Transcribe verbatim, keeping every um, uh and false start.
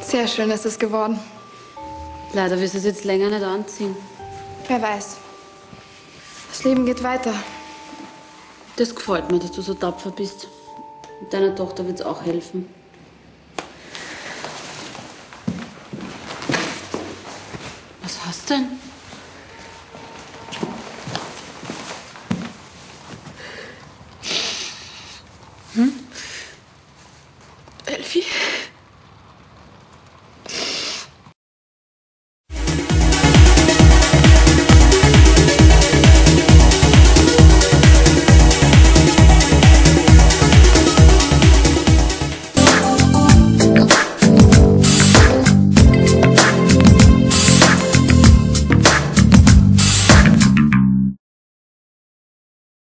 Sehr schön ist es geworden. Leider wirst du es jetzt länger nicht anziehen. Wer weiß. Das Leben geht weiter. Das gefällt mir, dass du so tapfer bist. Und deiner Tochter wird es auch helfen. Was hast du denn? Elfi?